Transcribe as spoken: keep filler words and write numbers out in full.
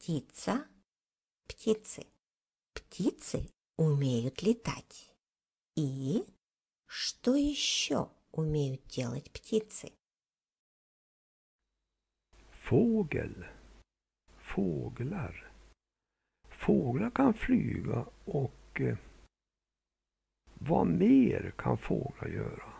птица, птицы. Птицы умеют летать. И что еще умеют делать птицы? Fågel. Fåglar. Fåglar kan flyga och eh, vad mer kan fåglar göra?